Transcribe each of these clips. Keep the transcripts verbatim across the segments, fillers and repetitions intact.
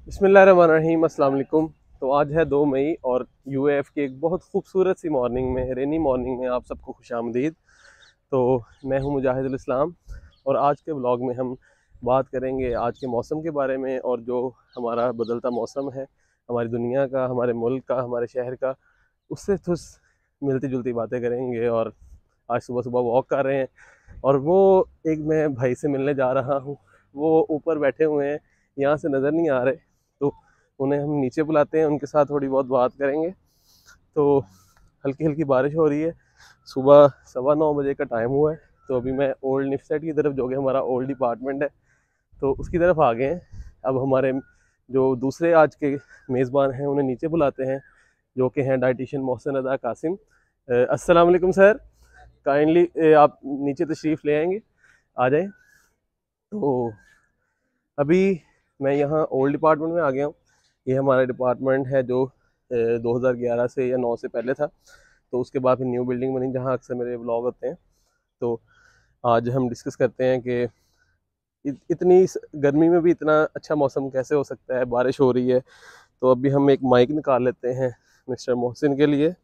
बिस्मिल्लाहिर्रहमानिर्रहीम, अस्सलाम वालेकुम। तो आज है दो मई और यूएएफ की एक बहुत खूबसूरत सी मॉर्निंग में, रेनी मॉर्निंग में आप सबको खुशामदीद। तो मैं हूं मुजाहिदुल इस्लाम और आज के व्लॉग में हम बात करेंगे आज के मौसम के बारे में और जो हमारा बदलता मौसम है हमारी दुनिया का, हमारे मुल्क का, हमारे शहर का, उससे कुछ मिलती जुलती बातें करेंगे। और आज सुबह सुबह वॉक कर रहे हैं और वो एक मैं भाई से मिलने जा रहा हूँ। वो ऊपर बैठे हुए हैं, यहाँ से नज़र नहीं आ रहे, तो उन्हें हम नीचे बुलाते हैं, उनके साथ थोड़ी बहुत बात करेंगे। तो हल्की हल्की बारिश हो रही है, सुबह सवा नौ बजे का टाइम हुआ है। तो अभी मैं ओल्ड निफ्सेट की तरफ, जो कि हमारा ओल्ड डिपार्टमेंट है, तो उसकी तरफ आ गए हैं। अब हमारे जो दूसरे आज के मेज़बान हैं उन्हें नीचे बुलाते हैं, जो कि हैं डाइटिशियन मोहसिन रज़ा कासिम। अ, अस्सलाम वालेकुम सर, काइंडली आप नीचे तशरीफ़ ले आएंगे, आ जाएं। तो अभी मैं यहाँ ओल्ड डिपार्टमेंट में आ गया हूँ। ये हमारा डिपार्टमेंट है जो दो हज़ार ग्यारह से या नौ से पहले था। तो उसके बाद फिर न्यू बिल्डिंग बनी जहाँ अक्सर मेरे व्लॉग होते हैं। तो आज हम डिस्कस करते हैं कि इत, इतनी स- गर्मी में भी इतना अच्छा मौसम कैसे हो सकता है, बारिश हो रही है। तो अभी हम एक माइक निकाल लेते हैं मिस्टर मोहसिन के लिए।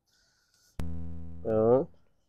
अ,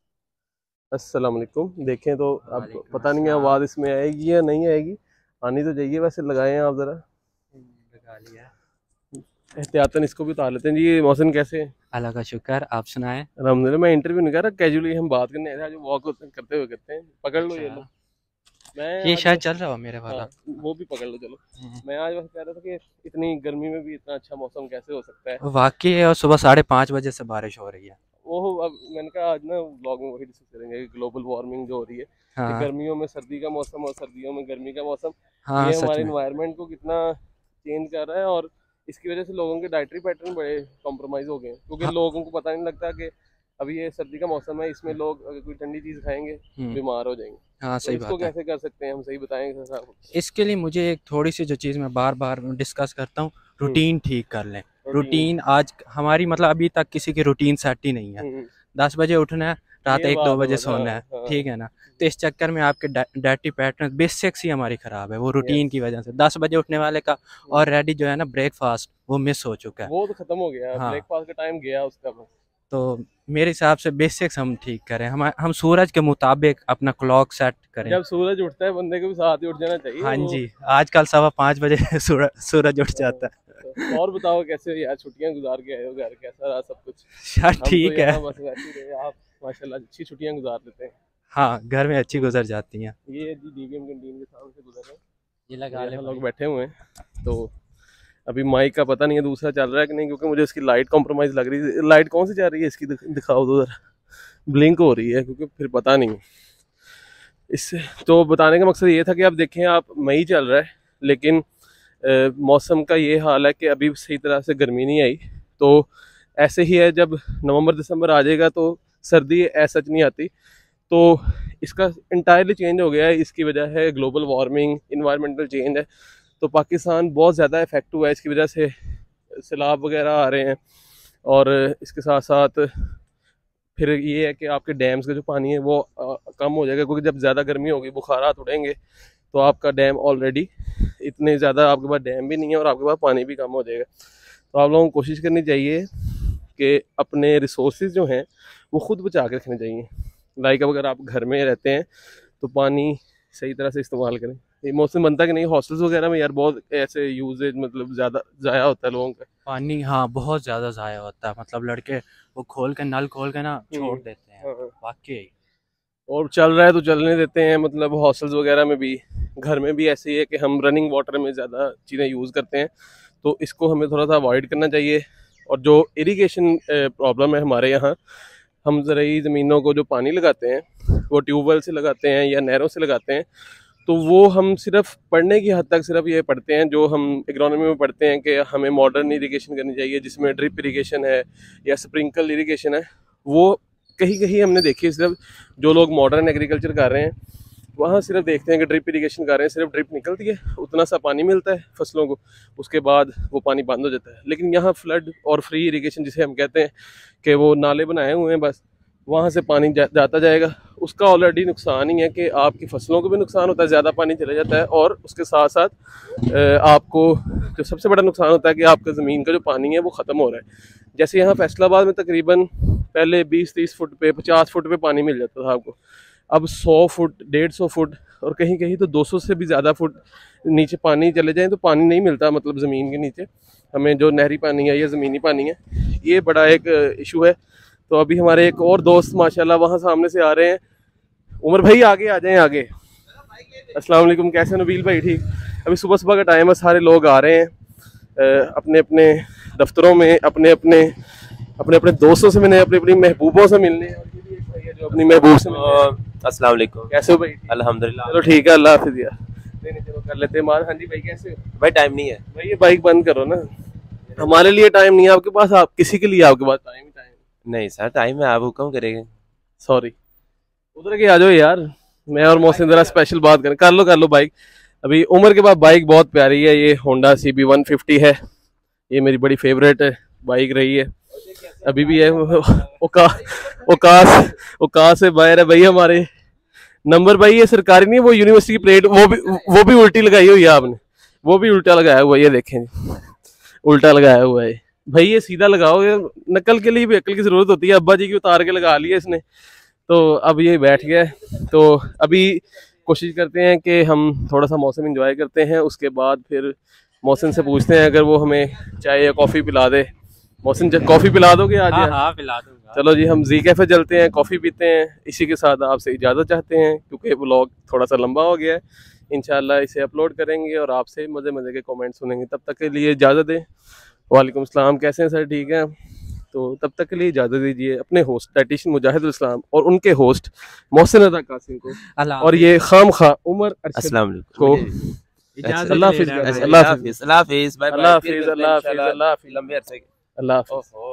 अस्सलाम वालेकुम। देखें तो अब वालेकुम पता नहीं है अस्सलाम। आवाज़ इसमें आएगी या नहीं आएगी, आनी तो चाहिए। वैसे लगाएं आप ज़रा, लगा लिया। एहतियातन इसको भी उतार लेते हैं। जी मोहसिन कैसे हैं? अल्लाह का शुक्र, आप सुनाएं। अल्हम्दुलिल्लाह। मैं इंटरव्यू नहीं कर रहा, कैजुअली हम बात करने आए थे, जो वॉक करते हुए करते हैं। पकड़ लो, अच्छा, ये लो। मैं ये आज शायद बस, चल रहा हो मेरे हाँ वाला। वो भी पकड़ लो, चलो। हम्म। मैं आज बस कह रहा था कि इतनी गर्मी में भी इतना अच्छा मौसम कैसे हो सकता है। वाकई है, और सुबह साढ़े पाँच बजे से बारिश हो रही है। वो अब मैंने कहा आज ना ब्लॉग में वही डिस्कस करेंगे कि ग्लोबल वार्मिंग जो हो रही है, कि हाँ गर्मियों में सर्दी का मौसम और सर्दियों में गर्मी का मौसम, हाँ, ये सच हमारे में। इन्वायरमेंट को कितना चेंज कर रहा है। और इसकी वजह से लोगों के डाइटरी पैटर्न बड़े कॉम्प्रोमाइज़ हो गए हैं, क्योंकि हाँ। लोगों को पता नहीं लगता कि अभी ये सर्दी का मौसम है, इसमें लोग अगर कोई ठंडी चीज़ खाएंगे हम्म। बीमार हो जाएंगे। हाँ, तो सही इसको बात है। कैसे कर सकते हैं हम, सही बताएंगे सर आप? इसके लिए मुझे एक थोड़ी सी जो चीज़ मैं बार बार डिस्कस करता हूँ, हम्म। रूटीन ठीक कर लें। प्रोटीन। रूटीन आज हमारी मतलब अभी तक किसी की रूटीन सेट ही नहीं है। हम्म। दस बजे उठना है, रात ये एक दो बात है बजे बस, हाँ सोना है। हाँ। ठीक है ना। तो इस चक्कर में आपके डाइटरी पैटर्न बेसिक्स ही हमारी ख़राब है, वो यस। रूटीन की वजह से। दस बजे उठने वाले का ऑलरेडी जो है ना ब्रेकफास्ट वो मिस हो चुका है। वो तो खत्म हो गया, हाँ। ब्रेकफास्ट का टाइम गया उसका बस। तो मेरे हिसाब से बेसिक्स हम ठीक करें, हम हम सूरज के मुताबिक अपना क्लॉक सेट करें। जब सूरज उठता है बंदे को भी साथ ही उठ जाना चाहिए हाँ वो। जी, आजकल सवा पाँच बजे सूरज सूरज उठ हाँ, जाता तो है। और बताओ कैसे यार छुट्टियां गुजार के आए हो, घर कैसा रहा सब कुछ? यार हम तो ठीक है। यहाँ बस वैसे ही रहे, आप माशाल्लाह अच्छी छुट्टियां गुजार लेते हैं। हाँ, घर में अच्छी तो गुजर जाती हैं। ये जी डीवीएम कैंटीन के सामने से गुजर रहे हैं ये और लगा ले यहाँ लोग भाई। बैठे हुए हैं। तो अभी माइक का पता नहीं है दूसरा चल रहा है कि नहीं, क्योंकि मुझे इसकी लाइट कॉम्प्रोमाइज़ लग रही है। लाइट कौन सी जा रही है इसकी, दिख- दिखाओ तो जरा। ब्लिंक हो रही है, क्योंकि फिर पता नहीं इससे। तो बताने का मकसद ये था कि आप देखें, आप मई चल रहा है लेकिन अ, मौसम का ये हाल है कि अभी सही तरह से गर्मी नहीं आई। तो ऐसे ही है, जब नवंबर दिसंबर आ जाएगा तो सर्दी ऐसा नहीं आती। तो इसका इंटायरली चेंज हो गया है। इसकी वजह है ग्लोबल वार्मिंग, इन्वायरमेंटल चेंज है। तो पाकिस्तान बहुत ज़्यादा इफेक्ट हुआ है इसकी वजह से, सैलाब वगैरह आ रहे हैं। और इसके साथ साथ फिर ये है कि आपके डैम्स का जो पानी है वो अ, कम हो जाएगा, क्योंकि जब ज़्यादा गर्मी होगी, बुखारात उड़ेंगे, तो आपका डैम ऑलरेडी इतने ज़्यादा, आपके पास डैम भी नहीं है और आपके पास पानी भी कम हो जाएगा। तो आप लोगों को कोशिश करनी चाहिए कि अपने रिसोर्सेज जो हैं वो खुद बचा के रखने चाहिए। लाइक अगर आप घर में रहते हैं तो पानी सही तरह से इस्तेमाल करें। ये मौसम बनता कि नहीं, हॉस्टल्स वगैरह में यार बहुत ऐसे यूजेज, मतलब ज़्यादा ज़ाया होता है लोगों का। पानी हाँ बहुत ज़्यादा ज़ाया होता है, मतलब लड़के वो खोल के नल खोल के ना हम्म। छोड़ देते हैं। हाँ। वाकई। और चल रहा है तो चलने देते हैं, मतलब हॉस्टल्स वगैरह में भी, घर में भी ऐसे ही है कि हम रनिंग वाटर में ज़्यादा चीज़ें यूज़ करते हैं। तो इसको हमें थोड़ा सा अवॉइड करना चाहिए। और जो इरिगेशन प्रॉब्लम है हमारे यहाँ, हम ज़रूरी ज़मीनों को जो पानी लगाते हैं वो ट्यूबवेल से लगाते हैं या नहरों से लगाते हैं। तो वो हम सिर्फ पढ़ने की हद तक सिर्फ ये पढ़ते हैं, जो हम इकोनॉमी में पढ़ते हैं कि हमें मॉडर्न इरिगेशन करनी चाहिए, जिसमें ड्रिप इरिगेशन है या स्प्रिंकल इरिगेशन है। वो कहीं कहीं हमने देखी है, सिर्फ जो लोग मॉडर्न एग्रीकल्चर कर रहे हैं वहाँ सिर्फ देखते हैं कि ड्रिप इरिगेशन कर रहे हैं, सिर्फ ड्रिप निकलती है, उतना सा पानी मिलता है फसलों को, उसके बाद वो पानी बंद हो जाता है। लेकिन यहाँ फ्लड और फ्री इरिगेशन जिसे हम कहते हैं, कि वो नाले बनाए हुए हैं, बस वहाँ से पानी जा, जाता जाएगा। उसका ऑलरेडी नुकसान ही है कि आपकी फसलों को भी नुकसान होता है, ज़्यादा पानी चले जाता है, और उसके साथ साथ आपको जो सबसे बड़ा नुकसान होता है कि आपका ज़मीन का जो पानी है वो ख़त्म हो रहा है। जैसे यहाँ फैसलाबाद में तकरीबन पहले बीस तीस फुट पे पचास फुट पे पानी मिल जाता था आपको, अब सौ फुट डेढ़ सौ फुट और कहीं कहीं तो दो सौ से भी ज़्यादा फुट नीचे पानी चले जाएँ तो पानी नहीं मिलता, मतलब ज़मीन के नीचे हमें जो नहरी पानी है या ज़मीनी पानी है, ये बड़ा एक इशू है। तो अभी हमारे एक और दोस्त माशाल्लाह वहाँ सामने से आ रहे हैं। उमर भाई आगे आ जाएं आगे। अस्सलाम वालेकुम, कैसे नबील भाई? ठीक। अभी सुबह सुबह का टाइम है, सारे लोग आ रहे हैं अपने अपने दफ्तरों में, अपने अपने अपने अपने दोस्तों से मिलने, अपनी अपनी महबूबों से मिलने, और ये भी एक भाई है जो अपनी महबूब से मिलने। अस्सलाम वालेकुम, कैसे हो भाई? अल्हम्दुलिल्लाह। चलो ठीक है, अल्लाह हाफिज़ यार। नहीं नहीं चलो कर लेते हैं मान। हाँ जी भाई कैसे हो? भाई टाइम नहीं है भाई, ये बाइक बंद करो ना, हमारे लिए टाइम नहीं है आपके पास, आप किसी के लिए आपके पास टाइम टाइम नहीं सर, टाइम है, आप हुक्म करेंगे। सॉरी, उधर के आ जाओ यार, मैं और मोहसिन जरा स्पेशल बात करें। कर लो कर लो बाइक। अभी उमर के पास बाइक बहुत प्यारी है, ये Honda C B one fifty है, ये मेरी बड़ी फेवरेट बाइक रही है, अभी भी है। ओका ओकास ओकास से बाहर है भाई हमारे। नंबर भाई ये सरकारी नहीं, वो यूनिवर्सिटी की प्लेट, वो भी वो भी उल्टी लगाई हुई है आपने, वो भी उल्टा लगाया हुआ है, ये देखें उल्टा लगाया हुआ है भाई। ये सीधा लगाओ, नकल के लिए भी अकल की जरूरत होती है। अब्बा जी की उतार के लगा लिया इसने, तो अब ये बैठ गया है। तो अभी कोशिश करते हैं कि हम थोड़ा सा मौसम एंजॉय करते हैं, उसके बाद फिर मौसम से पूछते हैं अगर वो हमें चाय या कॉफ़ी पिला दे। मौसम कॉफ़ी पिला दोगे आज? हाँ, हाँ, पिला दूंगा। चलो जी, हम जी कैफे चलते हैं, कॉफ़ी पीते हैं। इसी के साथ आपसे इजाज़त चाहते हैं क्योंकि व्लॉग थोड़ा सा लंबा हो गया है। इंशाल्लाह इसे अपलोड करेंगे और आपसे मज़े मज़े के कमेंट सुनेंगे। तब तक के लिए इजाज़त दें। वालेकुम सलाम, कैसे हैं सर? ठीक है। तो तब तक के लिए इजाज़त दीजिए अपने होस्ट डाइटिशियन मुजाहिदुल इस्लाम और उनके होस्ट मोहसिन रज़ा कासिम को, और ये खाम खा उमर अस्सलाम वालेकुम को। अल्लाह हाफिज़, अल्लाह हाफिज़, अल्लाह हाफिज़, बाय बाय, अल्लाह हाफिज़, अल्लाह हाफिज़, अल्लाह हाफिज़, लंबे अरसे अल्लाह हाफिज़।